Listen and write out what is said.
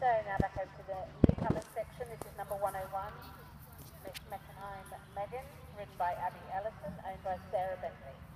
So now back over to the newcomers section. This is number 101, Miss Meckenheim Megan, ridden by Abby Ellison, owned by Sarah Bentley.